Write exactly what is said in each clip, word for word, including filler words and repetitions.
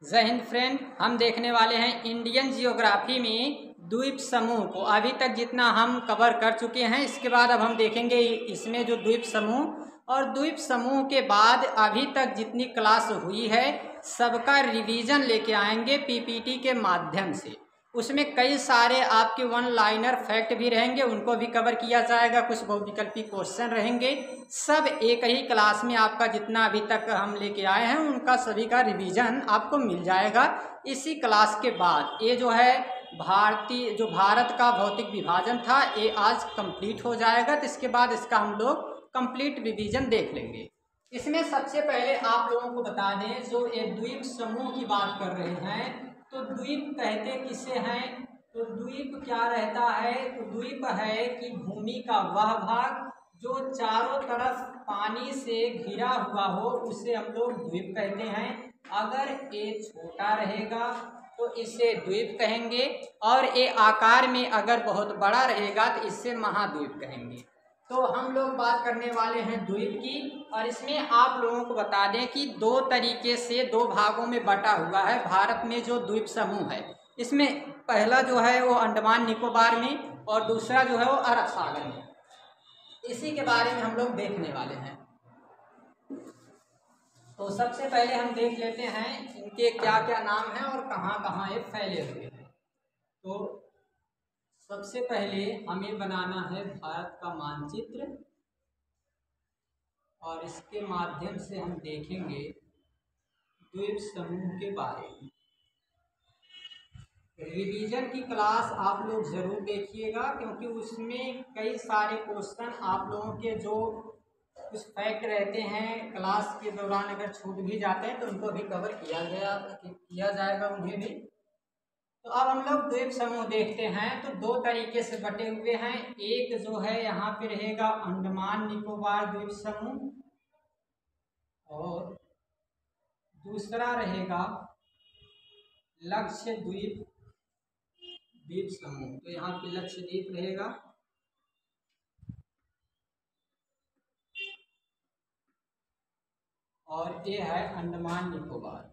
जय हिंद फ्रेंड, हम देखने वाले हैं इंडियन जियोग्राफी में द्वीप समूह को। अभी तक जितना हम कवर कर चुके हैं, इसके बाद अब हम देखेंगे इसमें जो द्वीप समूह और द्वीप समूह के बाद अभी तक जितनी क्लास हुई है सबका रिवीजन लेके आएंगे पीपीटी के माध्यम से। उसमें कई सारे आपके वन लाइनर फैक्ट भी रहेंगे, उनको भी कवर किया जाएगा। कुछ बहुविकल्पी क्वेश्चन रहेंगे। सब एक ही क्लास में आपका जितना अभी तक हम लेके आए हैं उनका सभी का रिवीजन आपको मिल जाएगा इसी क्लास के बाद। ये जो है भारतीय जो भारत का भौतिक विभाजन था ये आज कंप्लीट हो जाएगा, तो इसके बाद इसका हम लोग कंप्लीट रिवीजन देख लेंगे। इसमें सबसे पहले आप लोगों को बता दें, जो ये द्वीप समूह की बात कर रहे हैं तो द्वीप कहते किसे हैं? तो द्वीप क्या रहता है? तो द्वीप है कि भूमि का वह भाग जो चारों तरफ पानी से घिरा हुआ हो उसे हम लोग द्वीप कहते हैं। अगर ये छोटा रहेगा तो इसे द्वीप कहेंगे, और ये आकार में अगर बहुत बड़ा रहेगा तो इसे महाद्वीप कहेंगे। तो हम लोग बात करने वाले हैं द्वीप की, और इसमें आप लोगों को बता दें कि दो तरीके से दो भागों में बटा हुआ है भारत में जो द्वीप समूह है। इसमें पहला जो है वो अंडमान निकोबार में और दूसरा जो है वो अरब सागर में। इसी के बारे में हम लोग देखने वाले हैं। तो सबसे पहले हम देख लेते हैं इनके क्या क्या नाम हैं और कहाँ कहाँ ये फैले हुए हैं। तो सबसे पहले हमें बनाना है भारत का मानचित्र, और इसके माध्यम से हम देखेंगे द्वीप समूह के बारे में। रिवीजन की क्लास आप लोग जरूर देखिएगा, क्योंकि उसमें कई सारे क्वेश्चन आप लोगों के जो कुछ फैक्ट रहते हैं क्लास के दौरान अगर छूट भी जाते हैं तो उनको भी कवर किया गया किया जाएगा उन्हें भी। तो अब हम लोग द्वीप समूह देखते हैं। तो दो तरीके से बटे हुए हैं। एक जो है यहाँ पे रहेगा अंडमान निकोबार द्वीप समूह, और दूसरा रहेगा लक्षद्वीप द्वीप समूह। तो यहाँ पे लक्षद्वीप रहेगा, और ये है अंडमान निकोबार।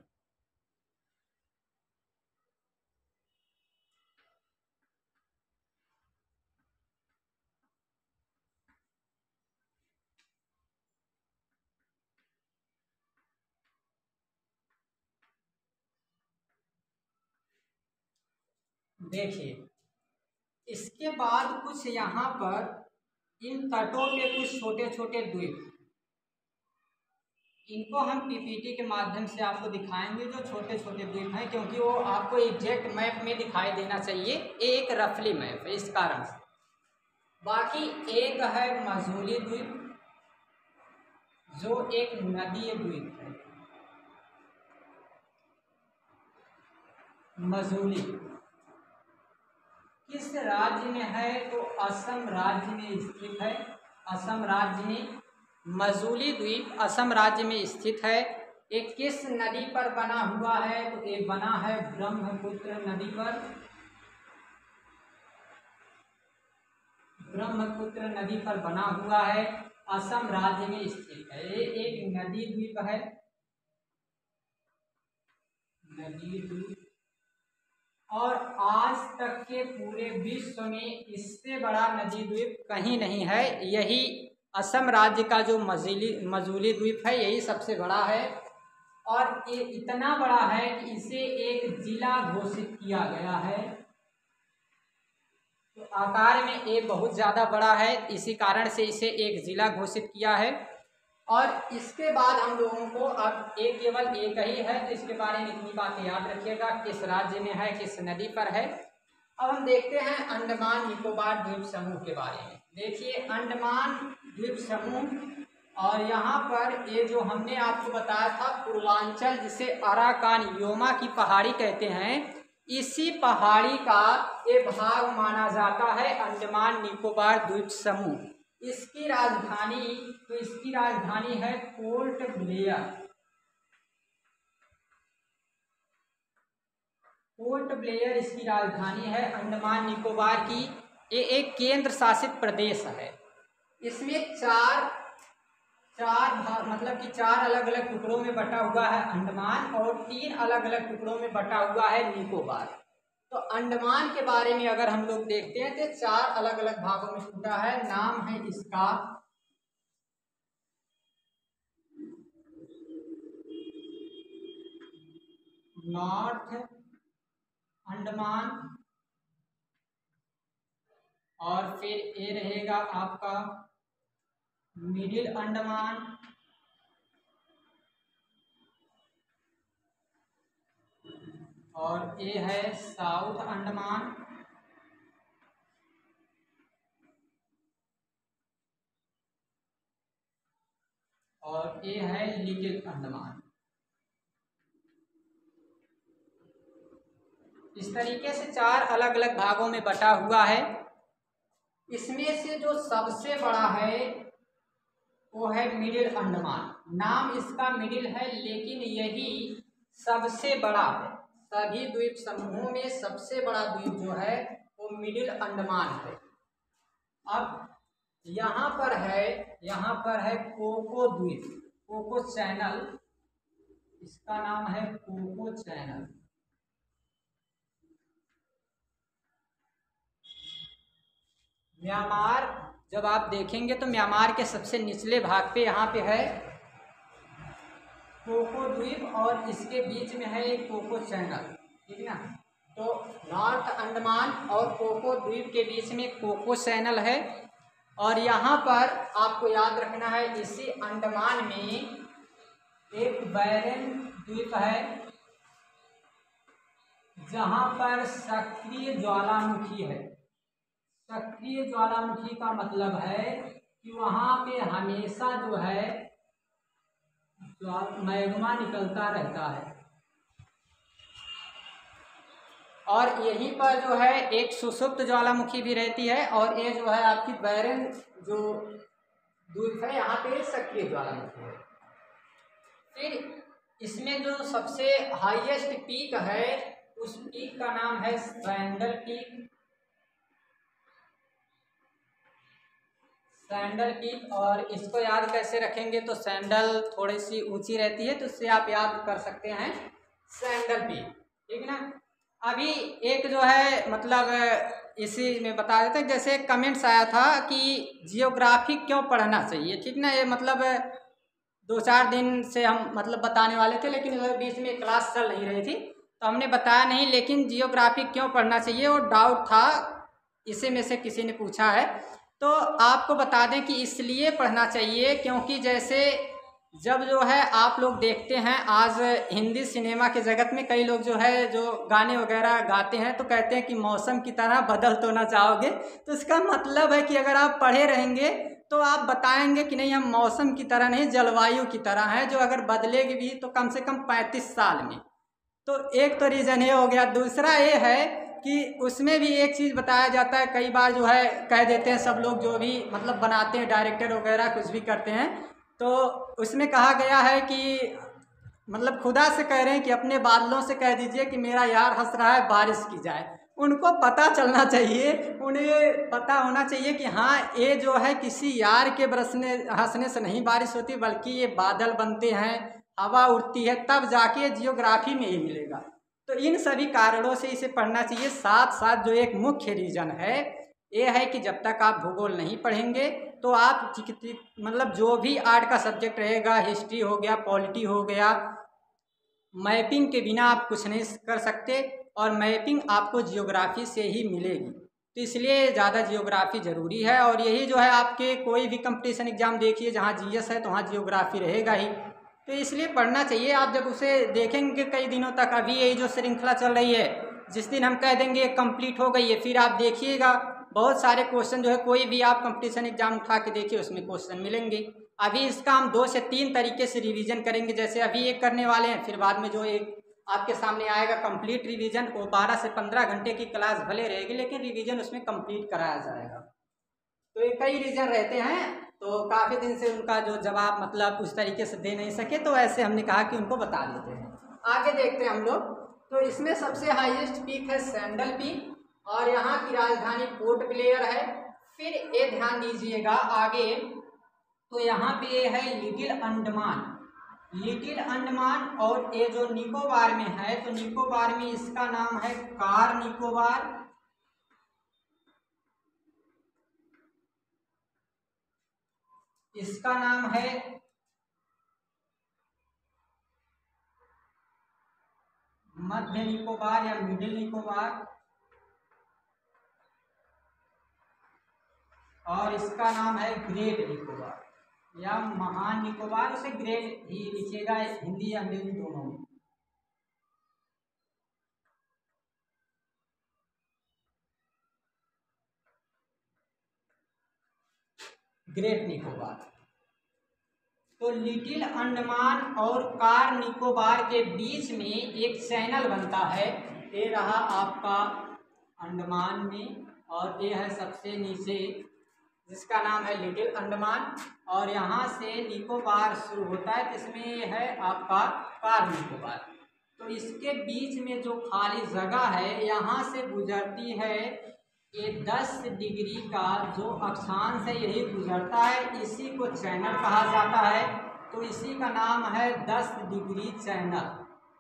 देखिए, इसके बाद कुछ यहाँ पर इन तटों पे कुछ छोटे छोटे द्वीप, इनको हम पीपीटी के माध्यम से आपको दिखाएंगे जो छोटे छोटे द्वीप हैं, क्योंकि वो आपको एग्जैक्ट मैप में दिखाई देना चाहिए। एक रफली मैप है इस कारण से। बाकी एक है मजूली द्वीप जो एक नदीय द्वीप है। मजूली किस राज्य में है? तो असम राज्य में स्थित है। असम राज्य में मजूली द्वीप असम राज्य में स्थित है। एक किस नदी पर बना हुआ है? तो ये बना है ब्रह्मपुत्र नदी पर। ब्रह्मपुत्र नदी पर बना हुआ है, असम राज्य में स्थित है। ये एक नदी द्वीप है, नदी द्वीप। और आज तक के पूरे विश्व में इससे बड़ा नदी द्वीप कहीं नहीं है। यही असम राज्य का जो मजूली मजूली द्वीप है यही सबसे बड़ा है, और ये इतना बड़ा है कि इसे एक जिला घोषित किया गया है। तो आकार में ये बहुत ज़्यादा बड़ा है, इसी कारण से इसे एक जिला घोषित किया है। और इसके बाद हम लोगों को अब एक केवल एक ही है, तो इसके बारे में इतनी बातें याद रखिएगा, किस राज्य में है, किस नदी पर है। अब हम देखते हैं अंडमान निकोबार द्वीप समूह के बारे में। देखिए, अंडमान द्वीप समूह, और यहाँ पर ये जो हमने आपको बताया था पूर्वांचल जिसे अराकान योमा की पहाड़ी कहते हैं, इसी पहाड़ी का ये भाग माना जाता है अंडमान निकोबार द्वीप समूह। इसकी राजधानी तो इसकी राजधानी है पोर्ट ब्लेयर। पोर्ट ब्लेयर इसकी राजधानी है अंडमान निकोबार की। ये एक केंद्र शासित प्रदेश है। इसमें चार चार भाग मतलब कि चार अलग अलग टुकड़ों में बटा हुआ है अंडमान और तीन अलग अलग टुकड़ों में बटा हुआ है निकोबार। तो अंडमान के बारे में अगर हम लोग देखते हैं तो चार अलग अलग भागों में टूटा है। नाम है इसका नॉर्थ अंडमान और फिर ये रहेगा आपका मिडिल अंडमान और ये है साउथ अंडमान और ये है लिटिल अंडमान। इस तरीके से चार अलग अलग भागों में बटा हुआ है। इसमें से जो सबसे बड़ा है वो है मिडिल अंडमान। नाम इसका मिडिल है लेकिन यही सबसे बड़ा है। सभी द्वीप समूहों में सबसे बड़ा द्वीप जो है वो मिडिल अंडमान है। अब यहाँ पर है यहाँ पर है कोको द्वीप, कोको चैनल, इसका नाम है कोको चैनल। म्यांमार जब आप देखेंगे तो म्यांमार के सबसे निचले भाग पे यहाँ पे है कोको द्वीप और इसके बीच में है एक कोको चैनल, ठीक ना। तो नॉर्थ अंडमान और कोको द्वीप के बीच में कोको चैनल है और यहाँ पर आपको याद रखना है इसी अंडमान में एक बैरन द्वीप है जहाँ पर सक्रिय ज्वालामुखी है। सक्रिय ज्वालामुखी का मतलब है कि वहाँ पे हमेशा जो है मैग्मा निकलता रहता है और यहीं पर जो है एक सुषुप्त ज्वालामुखी भी रहती है और ये जो है आपकी बैरन जो द्वीप है यहाँ पे सक्रिय ज्वालामुखी है। फिर इसमें जो सबसे हाईएस्ट पीक है उस पीक का नाम है सैंडल पीक। सैंडल पीक और इसको याद कैसे रखेंगे तो सैंडल थोड़ी सी ऊंची रहती है तो उससे आप याद कर सकते हैं सैंडल पीक, ठीक ना। अभी एक जो है मतलब इसी में बता देते हैं, जैसे कमेंट्स आया था कि जियोग्राफी क्यों पढ़ना चाहिए, ठीक ना। ये मतलब दो चार दिन से हम मतलब बताने वाले थे लेकिन बीच में क्लास चल नहीं रही थी तो हमने बताया नहीं, लेकिन जियोग्राफी क्यों पढ़ना चाहिए वो डाउट था, इसी में से किसी ने पूछा है। तो आपको बता दें कि इसलिए पढ़ना चाहिए क्योंकि जैसे जब जो है आप लोग देखते हैं आज हिंदी सिनेमा के जगत में कई लोग जो है जो गाने वगैरह गाते हैं तो कहते हैं कि मौसम की तरह बदल तो ना जाओगे। तो इसका मतलब है कि अगर आप पढ़े रहेंगे तो आप बताएंगे कि नहीं हम मौसम की तरह नहीं जलवायु की तरह हैं जो अगर बदलेगी भी तो कम से कम पैंतीस साल में। तो एक तो रीज़न ये हो गया। दूसरा ये है कि उसमें भी एक चीज़ बताया जाता है, कई बार जो है कह देते हैं सब लोग जो भी मतलब बनाते हैं डायरेक्टर वगैरह कुछ भी करते हैं तो उसमें कहा गया है कि मतलब खुदा से कह रहे हैं कि अपने बादलों से कह दीजिए कि मेरा यार हंस रहा है बारिश की जाए। उनको पता चलना चाहिए, उन्हें पता होना चाहिए कि हाँ ये जो है किसी यार के बरसने हंसने से नहीं बारिश होती बल्कि ये बादल बनते हैं, हवा उड़ती है, तब जाके जियोग्राफी में ही मिलेगा। तो इन सभी कारणों से इसे पढ़ना चाहिए। साथ साथ जो एक मुख्य रीज़न है ये है कि जब तक आप भूगोल नहीं पढ़ेंगे तो आप मतलब जो भी आर्ट का सब्जेक्ट रहेगा, हिस्ट्री हो गया, पॉलिटी हो गया, मैपिंग के बिना आप कुछ नहीं कर सकते और मैपिंग आपको जियोग्राफी से ही मिलेगी। तो इसलिए ज़्यादा जियोग्राफी ज़रूरी है और यही जो है आपके कोई भी कंपटीशन एग्ज़ाम देखिए जहाँ जीएस है तो वहाँ जियोग्राफी रहेगा ही, तो इसलिए पढ़ना चाहिए। आप जब उसे देखेंगे कई दिनों तक, अभी यही जो श्रृंखला चल रही है जिस दिन हम कह देंगे कंप्लीट हो गई है फिर आप देखिएगा बहुत सारे क्वेश्चन जो है कोई भी आप कंपटीशन एग्जाम उठा के देखिए उसमें क्वेश्चन मिलेंगे। अभी इसका हम दो से तीन तरीके से रिवीजन करेंगे, जैसे अभी एक करने वाले हैं, फिर बाद में जो एक आपके सामने आएगा कंप्लीट रिवीजन, वो बारह से पंद्रह घंटे की क्लास भले रहेगी लेकिन रिवीजन उसमें कंप्लीट कराया जाएगा। तो ये कई रीजन रहते हैं तो काफ़ी दिन से उनका जो जवाब मतलब उस तरीके से दे नहीं सके तो ऐसे हमने कहा कि उनको बता देते हैं। आगे देखते हैं हम लोग। तो इसमें सबसे हाईएस्ट पीक है सैंडल पीक और यहाँ की राजधानी पोर्ट ब्लेयर है। फिर ये ध्यान दीजिएगा आगे तो यहाँ पे ये है लिटिल अंडमान, लिटिल अंडमान। और ये जो निकोबार में है, तो निकोबार में इसका नाम है कार निकोबार, इसका नाम है मध्य निकोबार या मिडिल निकोबार, और इसका नाम है ग्रेट निकोबार या महान निकोबार। उसे ग्रेट ही लिखिएगा हिंदी या अंग्रेजी दोनों में। ग्रेट निकोबार। तो लिटिल अंडमान और कार निकोबार के बीच में एक चैनल बनता है। ये रहा आपका अंडमान में, और ये है सबसे नीचे जिसका नाम है लिटिल अंडमान, और यहाँ से निकोबार शुरू होता है, जिसमें ये है आपका कार निकोबार। तो इसके बीच में जो खाली जगह है, यहाँ से गुजरती है ये दस डिग्री का जो अक्षांश है, यही गुजरता है, इसी को चैनल कहा जाता है। तो इसी का नाम है दस डिग्री चैनल,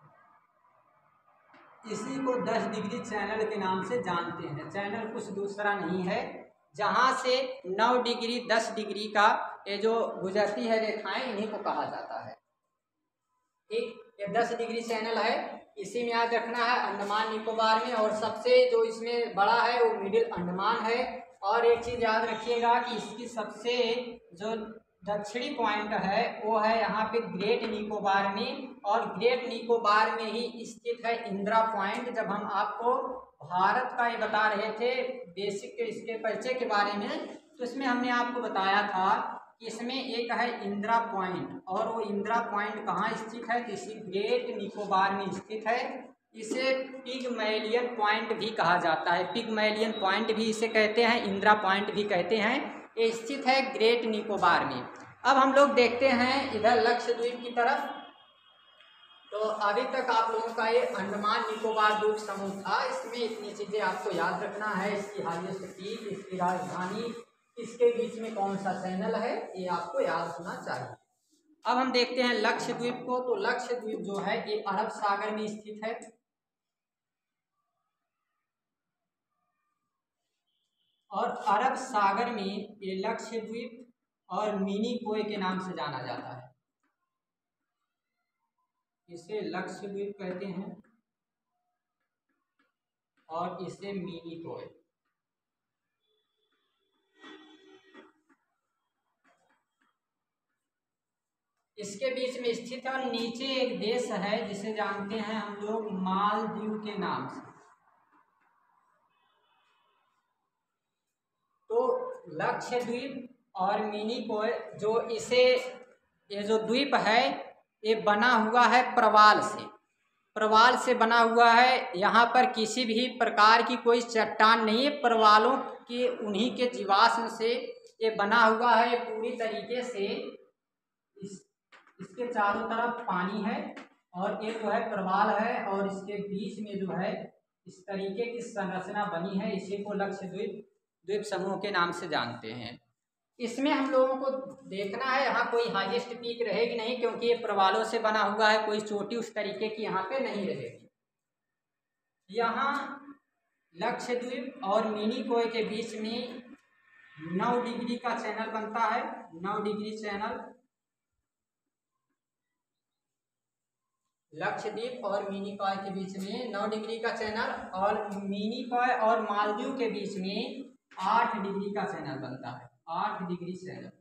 इसी को दस डिग्री चैनल के नाम से जानते हैं। चैनल कुछ दूसरा नहीं है, जहाँ से नौ डिग्री दस डिग्री का ये जो गुजरती है रेखाएं, इन्हीं को कहा जाता है। ठीक, ये दस डिग्री चैनल है, इसी में याद रखना है अंडमान निकोबार में। और सबसे जो इसमें बड़ा है वो मिडिल अंडमान है। और एक चीज़ याद रखिएगा कि इसकी सबसे जो दक्षिणी पॉइंट है वो है यहाँ पे ग्रेट निकोबार में, और ग्रेट निकोबार में ही स्थित है इंदिरा पॉइंट। जब हम आपको भारत का ये बता रहे थे बेसिक के इसके परिचय के बारे में, तो इसमें हमने आपको बताया था कि इसमें एक है इंदिरा पॉइंट, और वो इंदिरा पॉइंट कहाँ स्थित है, तो इसी ग्रेट निकोबार में स्थित है। इसे पिगमैलियन पॉइंट भी कहा जाता है, पिगमैलियन पॉइंट भी इसे कहते हैं, इंदिरा पॉइंट भी कहते हैं। ये स्थित है ग्रेट निकोबार में। अब हम लोग देखते हैं इधर लक्षद्वीप की तरफ। तो अभी तक आप लोगों का ये अंडमान निकोबार द्वीप समूह था। इसमें इतनी चीज़ें आपको याद रखना है, इसकी हाईएस्ट पीक, इसकी राजधानी, इसके बीच में कौन सा चैनल है, ये आपको याद होना चाहिए। अब हम देखते हैं लक्षद्वीप को। तो लक्षद्वीप जो है ये अरब सागर में स्थित है, और अरब सागर में ये लक्षद्वीप और मिनिकोय के नाम से जाना जाता है। इसे लक्षद्वीप कहते हैं और इसे मिनिकोय। इसके बीच में स्थित है, और नीचे एक देश है जिसे जानते हैं हम लोग मालदीव के नाम से। तो लक्षद्वीप और मिनिकोय जो इसे ये जो द्वीप है ये बना हुआ है प्रवाल से, प्रवाल से बना हुआ है। यहाँ पर किसी भी प्रकार की कोई चट्टान नहीं है, प्रवालों के उन्हीं के जीवाश्म से ये बना हुआ है पूरी तरीके से। इस इसके चारों तरफ पानी है, और एक जो है प्रवाल है, और इसके बीच में जो है इस तरीके की संरचना बनी है। इसी को लक्षद्वीप द्वीप समूह के नाम से जानते हैं। इसमें हम लोगों को देखना है यहाँ कोई हाईएस्ट पीक रहेगी नहीं, क्योंकि ये प्रवालों से बना हुआ है, कोई चोटी उस तरीके की यहाँ पे नहीं रहेगी। यहाँ लक्षद्वीप और मिनिकोय के बीच में नौ डिग्री का चैनल बनता है, नौ डिग्री चैनल। लक्षद्वीप और मिनिकॉय के बीच में नौ डिग्री का चैनल, और मिनिकॉय और मालदीव के बीच में आठ डिग्री का चैनल बनता है, आठ डिग्री चैनल।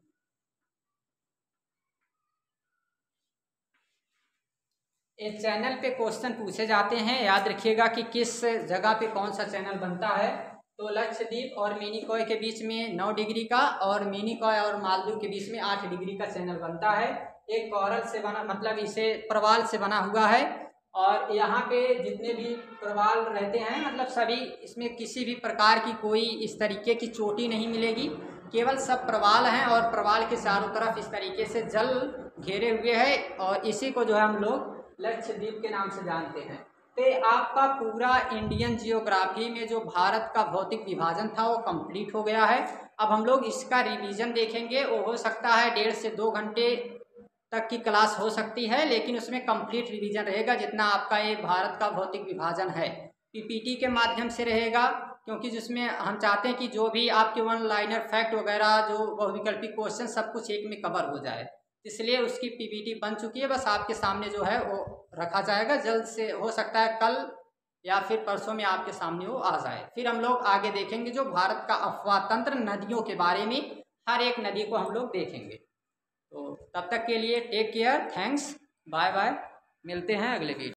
एक चैनल पे क्वेश्चन पूछे जाते हैं, याद रखिएगा कि किस जगह पे कौन सा चैनल बनता है। तो लक्षद्वीप और मिनिकॉय के बीच में नौ डिग्री का, और मिनिकॉय और मालदीव के बीच में आठ डिग्री का चैनल बनता है। एक कोरल से बना, मतलब इसे प्रवाल से बना हुआ है, और यहाँ पे जितने भी प्रवाल रहते हैं मतलब सभी, इसमें किसी भी प्रकार की कोई इस तरीके की चोटी नहीं मिलेगी, केवल सब प्रवाल हैं, और प्रवाल के चारों तरफ इस तरीके से जल घेरे हुए है, और इसी को जो है हम लोग लक्षद्वीप के नाम से जानते हैं। तो आपका पूरा इंडियन जियोग्राफी में जो भारत का भौतिक विभाजन था वो कंप्लीट हो गया है। अब हम लोग इसका रिवीजन देखेंगे। वो हो सकता है डेढ़ से दो घंटे तक की क्लास हो सकती है, लेकिन उसमें कंप्लीट रिवीजन रहेगा जितना आपका ये भारत का भौतिक विभाजन है। पीपीटी के माध्यम से रहेगा, क्योंकि जिसमें हम चाहते हैं कि जो भी आपके वन लाइनर फैक्ट वगैरह जो बहुविकल्पी क्वेश्चन सब कुछ एक में कवर हो जाए, इसलिए उसकी पीपीटी बन चुकी है। बस आपके सामने जो है वो रखा जाएगा, जल्द से हो सकता है कल या फिर परसों में आपके सामने वो आ जाए। फिर हम लोग आगे देखेंगे जो भारत का अफवाह तंत्र नदियों के बारे में, हर एक नदी को हम लोग देखेंगे। तो तब तक के लिए take care, thanks, bye bye, मिलते हैं अगले वीडियो।